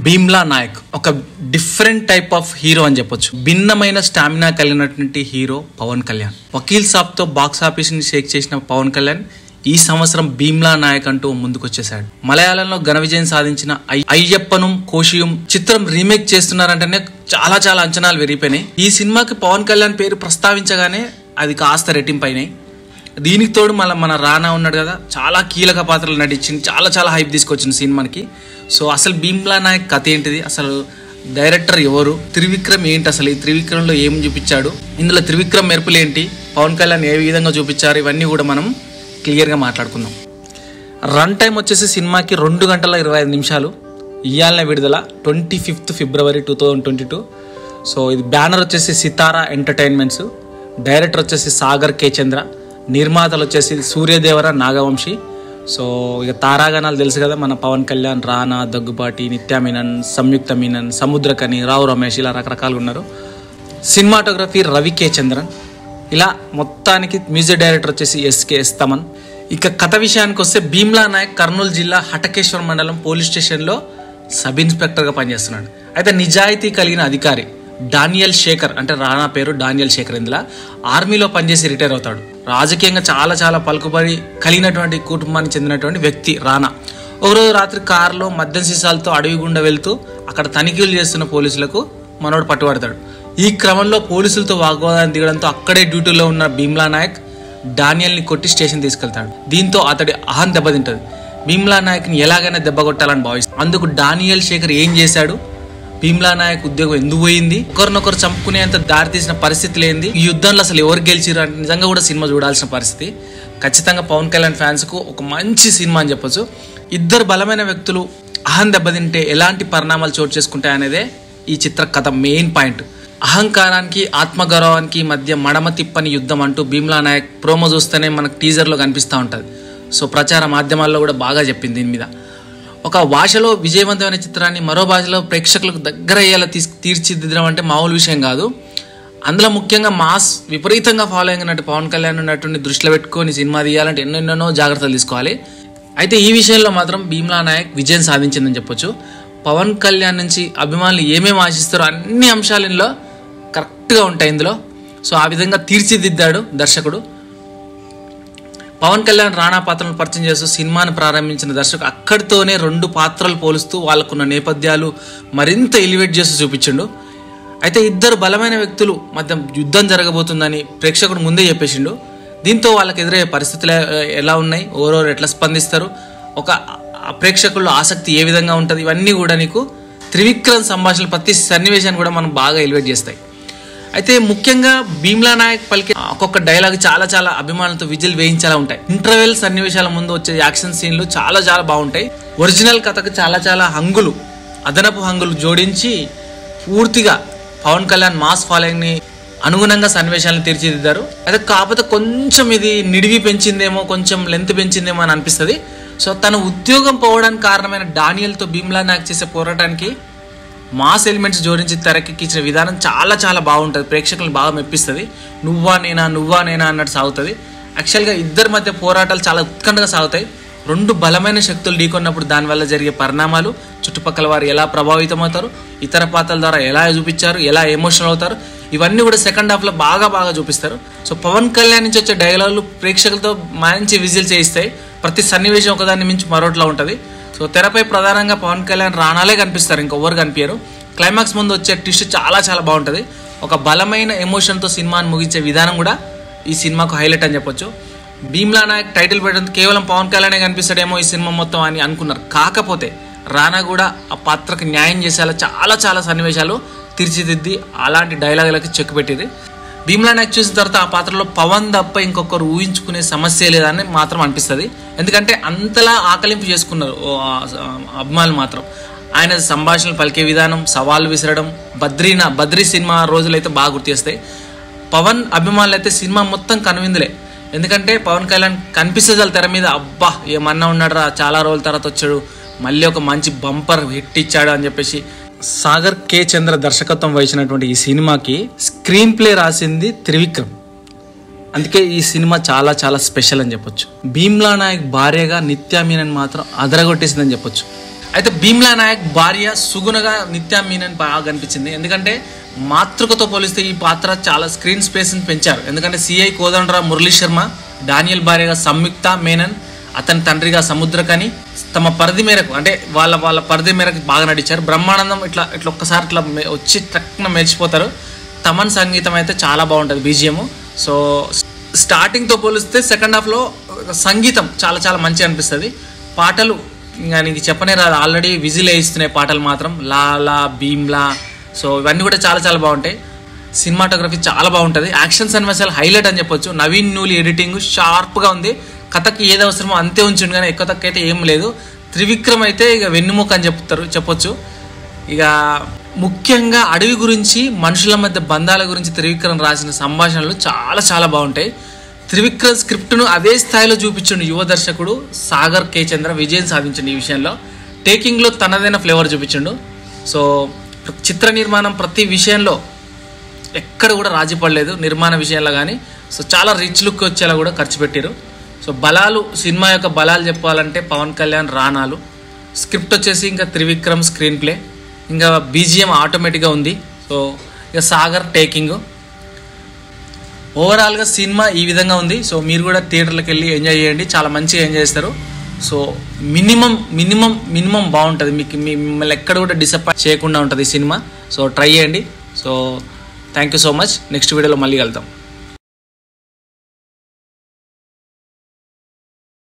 భీమ్లా నాయక్ ఒక different type of hero అని చెప్పొచ్చు. భిన్నమైన స్టామినా కలిగినటువంటి హీరో పవన్ కళ్యాణ్. వకీల్ సాబ్ తో బాక్స్ ఆఫీస్ ని షేక్ చేసిన పవన్ కళ్యాణ్ ఈ సంవత్సరం భీమ్లా నాయక్ అంటూ ముందుకొచ్చేసాడు. మలయాళంలో ఘన విజయం సాధించిన అయ్యప్పనం కోశియం చిత్రం రీమేక్ చేస్తున్నారంటేనే చాలా చాలా అంచనాలు విరిగిపోయినాయి. ఈ సినిమాకి పవన్ కళ్యాణ్ పేరు ప్రస్తావించగానే అది కాస్త రెట్టింపైనాయి. దీనికి తోడు మన రానా ఉన్నాడు కదా, చాలా కీలక పాత్రలు నటించింది, చాలా చాలా హైప్ తీసుకొచ్చింది సినిమాకి. సో అసలు భీమ్లా నాయక్ కథ ఏంటిది, అసలు డైరెక్టర్ ఎవరు, త్రివిక్రమ్ ఏంటి, అసలు ఈ త్రివిక్రమ్లో ఏం చూపించాడు, ఇందులో త్రివిక్రమ్ మెరుపులు ఏంటి, పవన్ కళ్యాణ్ ఏ విధంగా చూపించారు, ఇవన్నీ కూడా మనం క్లియర్గా మాట్లాడుకుందాం. రన్ టైం వచ్చేసి సినిమాకి 2 గంటల 25 నిమిషాలు. ఇయాలనే విడుదల 25 ఫిబ్రవరి 2022. సో ఇది బ్యానర్ వచ్చేసి సితారా ఎంటర్టైన్మెంట్స్, డైరెక్టర్ వచ్చేసి సాగర్ కే చంద్ర, నిర్మాతలు వచ్చేసి సూర్యదేవర నాగవంశీ. సో ఇక తారాగణాలు తెలుసు కదా, మన పవన్ కళ్యాణ్, రానా, దగ్గుబాటి, నిత్యా మీనన్, సంయుక్త మీనన్, సముద్రకని, రావు రమేష్, ఇలా రకరకాలుగా ఉన్నారు. Cinematography Ravi K Chandran. ఇలా మొత్తానికి మ్యూజిక్ డైరెక్టర్ వచ్చేసి ఎస్ తమన్. ఇక కథ విషయానికి వస్తే భీమ్లా నాయక్ కర్నూలు జిల్లా హటకేశ్వర్ మండలం పోలీస్ స్టేషన్లో సబ్ ఇన్స్పెక్టర్గా పనిచేస్తున్నాడు. అయితే నిజాయితీ కలిగిన అధికారి డానియల్ శేఖర్, అంటే రానా పేరు డానియల్ శేఖర్, ఇందులో ఆర్మీలో పనిచేసి రిటైర్ అవుతాడు. రాజకీయంగా చాలా చాలా పలుకుబడి కలిగినటువంటి కుటుంబానికి చెందినటువంటి వ్యక్తి రానా. ఒకరోజు రాత్రి కారులో మద్యం సీసాలతో అడవి గుండా వెళ్తూ అక్కడ తనిఖీలు చేస్తున్న పోలీసులకు మనోడు పట్టుబడతాడు. ఈ క్రమంలో పోలీసులతో వాగ్వాదాన్ని దిగడంతో అక్కడే డ్యూటీలో ఉన్న భీమ్లా నాయక్ డానియల్ని కొట్టి స్టేషన్ తీసుకెళ్తాడు. దీంతో అతడి అహం దెబ్బతింటది. భీమ్లా నాయక్ని ఎలాగైనా దెబ్బ కొట్టాలని భావిస్తాడు. అందుకు డానియల్ శేఖర్ ఏం చేశాడు, భీమ్లా నాయక్ ఉద్యోగం ఎందుకు పోయింది, ఒకరినొకరు చంపుకునేంత దారి తీసిన పరిస్థితి లేనిది, ఈ యుద్ధంలో అసలు ఎవరు గెలిచిరు అంటే నిజంగా కూడా సినిమా చూడాల్సిన పరిస్థితి. ఖచ్చితంగా పవన్ కళ్యాణ్ ఫ్యాన్స్కు ఒక మంచి సినిమా అని చెప్పొచ్చు. ఇద్దరు బలమైన వ్యక్తులు అహం దెబ్బతింటే ఎలాంటి పరిణామాలు చోటు చేసుకుంటాయనేదే ఈ చిత్ర కథ మెయిన్ పాయింట్. అహంకారానికి ఆత్మగౌరవానికి మధ్య మడమ తిప్పని యుద్ధం అంటూ భీమ్లా నాయక్ ప్రోమో చూస్తేనే మనకు టీజర్లో కనిపిస్తూ ఉంటుంది. సో ప్రచార మాధ్యమాల్లో కూడా బాగా చెప్పింది దీని మీద. ఒక భాషలో విజయవంతమైన చిత్రాన్ని మరో భాషలో ప్రేక్షకులకు దగ్గర అయ్యేలా తీర్చిదిద్దడం అంటే మామూలు విషయం కాదు. అందులో ముఖ్యంగా మాస్ విపరీతంగా ఫాలోయింగ్ ఉన్నట్టు పవన్ కళ్యాణ్ ఉన్నటువంటి దృష్టిలో పెట్టుకొని సినిమా తీయాలంటే ఎన్నెన్నో జాగ్రత్తలు తీసుకోవాలి. అయితే ఈ విషయంలో మాత్రం భీమ్లా నాయక్ విజయం సాధించిందని చెప్పొచ్చు. పవన్ కళ్యాణ్ నుంచి అభిమానులు ఏమేమి ఆశిస్తారో అన్ని అంశాలు ఇందులో కరెక్ట్గా ఉంటాయి ఇందులో. సో ఆ విధంగా తీర్చిదిద్దాడు దర్శకుడు. పవన్ కళ్యాణ్ రానా పాత్రను పరిచయం చేస్తూ సినిమాను ప్రారంభించిన దర్శకుడు అక్కడితోనే 2 పాత్రలు పోలుస్తూ వాళ్ళకున్న నేపథ్యాలు మరింత ఎలివేట్ చేస్తూ చూపించిండు. అయితే ఇద్దరు బలమైన వ్యక్తులు మధ్య యుద్ధం జరగబోతుందని ప్రేక్షకుడు ముందే చెప్పేసిండు. దీంతో వాళ్ళకి ఎదురయ్యే పరిస్థితులు ఎలా ఉన్నాయి, ఓరోరు ఎట్లా స్పందిస్తారు, ఒక ప్రేక్షకుల్లో ఆసక్తి ఏ విధంగా ఉంటుంది, ఇవన్నీ కూడా నీకు త్రివిక్రమ్ సంభాషణలు ప్రతి సన్నివేశాన్ని కూడా మనం బాగా ఎలివేట్ చేస్తాయి. అయితే ముఖ్యంగా భీమ్లా నాయక్ పలికే ఒక్కొక్క డైలాగ్ చాలా చాలా అభిమానులతో విజిల్ వేయించేలా ఉంటాయి. ఇంటర్వెల్ సన్నివేశాల ముందు వచ్చే యాక్షన్ సీన్లు చాలా చాలా బాగుంటాయి. ఒరిజినల్ కథకు చాలా చాలా హంగులు, అదనపు హంగులు జోడించి పూర్తిగా పవన్ కళ్యాణ్ మాస్ ఫాలోయింగ్ని అనుగుణంగా సన్నివేశాలను తీర్చిదిద్దారు. అయితే కాకపోతే కొంచెం ఇది నిడివి పెంచిందేమో, కొంచెం లెంత్ పెంచిందేమో అని అనిపిస్తుంది. సో తన ఉద్యోగం పోవడానికి కారణమైన డానియల్తో భీమ్లా నాయక్ చేసే పోరాటానికి మాస్ ఎలిమెంట్స్ జోడించి తెరకెక్కించిన విధానం చాలా చాలా బాగుంటుంది, ప్రేక్షకులను బాగా మెప్పిస్తుంది. నువ్వా నేనా అన్నట్టు సాగుతుంది. యాక్చువల్గా ఇద్దరి మధ్య పోరాటాలు చాలా ఉత్కంఠగా సాగుతాయి. 2 బలమైన శక్తులు ఢీకొన్నప్పుడు దానివల్ల జరిగే పరిణామాలు, చుట్టుపక్కల వారు ఎలా ప్రభావితం అవుతారు, ఇతర పాత్రల ద్వారా ఎలా చూపించారు, ఎలా ఎమోషనల్ అవుతారు, ఇవన్నీ కూడా సెకండ్ హాఫ్లో బాగా చూపిస్తారు. సో పవన్ కళ్యాణ్ నుంచి వచ్చే డైలాగులు ప్రేక్షకులతో మంచి విజిల్ చేయిస్తాయి. ప్రతి సన్నివేశం ఒకదాన్ని మించి మరోట్లా ఉంటుంది. సో తెరపై ప్రధానంగా పవన్ కళ్యాణ్ రానాలే కనిపిస్తారు, ఇంకెవ్వరు కనిపించరు. క్లైమాక్స్ ముందు వచ్చే ట్విస్ట్ చాలా చాలా బాగుంటుంది. ఒక బలమైన ఎమోషన్తో సినిమాని ముగించే విధానం కూడా ఈ సినిమాకు హైలైట్ అని చెప్పొచ్చు. భీమ్లా నాయక్ టైటిల్ పెట్టడం కేవలం పవన్ కళ్యాణే కనిపిస్తాడేమో ఈ సినిమా మొత్తం అని అనుకున్నారు. కాకపోతే రానా కూడా ఆ పాత్రకు న్యాయం చేసేలా చాలా చాలా సన్నివేశాలు తీర్చిదిద్ది అలాంటి డైలాగులకి చెక్ పెట్టింది. భీమ్లా నాయక్ చూసిన తర్వాత ఆ పాత్రలో పవన్ తప్ప ఇంకొకరు ఊహించుకునే సమస్య లేదని మాత్రం అనిపిస్తుంది. ఎందుకంటే అంతలా ఆకలింపు చేసుకున్నారు అభిమానులు మాత్రం. ఆయన సంభాషణలు పలికే విధానం, సవాళ్ళు విసరడం, బద్రీ సినిమా రోజులైతే బాగా గుర్తు చేస్తాయి. పవన్ అభిమానులు అయితే సినిమా మొత్తం కనువిందులే. ఎందుకంటే పవన్ కళ్యాణ్ కనిపిస్తుంది తెర మీద, అబ్బా ఏమన్నా ఉన్నాడు రా, చాలా రోజుల తర్వాత వచ్చాడు, మళ్ళీ ఒక మంచి బంపర్ హిట్ ఇచ్చాడు అని చెప్పేసి. సాగర్ కే చంద్ర దర్శకత్వం వహించినటువంటి ఈ సినిమాకి స్క్రీన్ ప్లే రాసింది త్రివిక్రమ్. అందుకే ఈ సినిమా చాలా చాలా స్పెషల్ అని చెప్పొచ్చు. భీమ్లా నాయక్ భార్యగా నిత్యా మీనన్ మాత్రం అదరగొట్టేసిందని చెప్పొచ్చు. అయితే భీమ్లా నాయక్ భార్య సుగుణగా నిత్యా మీనన్ బాగా కనిపించింది. ఎందుకంటే మాతృకతో పోలిస్తే ఈ పాత్ర చాలా స్క్రీన్ స్పేస్ని పెంచారు. ఎందుకంటే సిఐ కోదండరామ్ మురళీ శర్మ, డానియల్ భార్యగా సంయుక్త మేనన్, అతని తండ్రిగా సముద్రకని తమ పరిధి మేరకు అంటే వాళ్ళ పరిధి మేరకు బాగా నటించారు. బ్రహ్మానందం ఇట్లా ఒక్కసారి ఇట్లా వచ్చి టక్కున మెరిచిపోతారు. తమన్ సంగీతం అయితే చాలా బాగుంటుంది, బీజిఎం. సో స్టార్టింగ్తో పోలిస్తే సెకండ్ హాఫ్లో సంగీతం చాలా చాలా మంచిగా అనిపిస్తుంది. పాటలు ఇంకా నీకు చెప్పనే రాదు, ఆల్రెడీ విజిల్ వేయిస్తున్నాయి పాటలు మాత్రం. లా భీమ్లా, సో ఇవన్నీ కూడా చాలా చాలా బాగుంటాయి. సినిమాటోగ్రఫీ చాలా బాగుంటుంది. యాక్షన్ సన్నివేశాలు హైలైట్ అని చెప్పొచ్చు. నవీన్ నూలి ఎడిటింగ్ షార్ప్గా ఉంది. కథకి ఏది అవసరమో అంతే ఉంచుండు, కానీ ఎక్కువ తక్కువ అయితే ఏం లేదు. త్రివిక్రమ్ అయితే ఇక వెన్నుముక అని చెప్పొచ్చు. ఇక ముఖ్యంగా అడవి గురించి, మనుషుల మధ్య బంధాల గురించి త్రివిక్రమ్ రాసిన సంభాషణలు చాలా చాలా బాగుంటాయి. త్రివిక్రమ్ స్క్రిప్ట్ను అదే స్థాయిలో చూపించండు యువ దర్శకుడు సాగర్ కే చంద్ర. విజయం సాధించండి ఈ విషయంలో. టేకింగ్లో తనదైన ఫ్లేవర్ చూపించండు. సో చిత్ర నిర్మాణం ప్రతి విషయంలో ఎక్కడ కూడా రాజీ పడలేదు, నిర్మాణ విషయంలో కానీ. సో చాలా రిచ్ లుక్ వచ్చేలా కూడా ఖర్చు పెట్టారు. సో బలాలు, సినిమా యొక్క బలాలు చెప్పాలంటే పవన్ కళ్యాణ్ రానాలు, స్క్రిప్ట్ వచ్చేసి ఇంకా త్రివిక్రమ్ స్క్రీన్ ప్లే, ఇంకా బీజిఎం ఆటోమేటిక్గా ఉంది. సో ఇక సాగర్ టేకింగ్, ఓవరాల్గా సినిమా ఈ విధంగా ఉంది. సో మీరు కూడా థియేటర్లకు వెళ్ళి ఎంజాయ్ చేయండి, చాలా మంచిగా ఎంజాయ్ చేస్తారు. సో మినిమం బాగుంటుంది, మీకు మిమ్మల్ని ఎక్కడ కూడా డిసప్పాయింట్ చేయకుండా ఉంటుంది ఈ సినిమా. సో ట్రై చేయండి. So thank you so much. Next వీడియోలో మళ్ళీ కలుద్దాం.